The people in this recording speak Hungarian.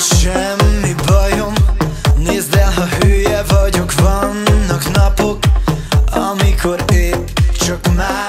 semmi bajom. Nézd el, ha hülye vagyok. Vannak napok, amikor épp csak már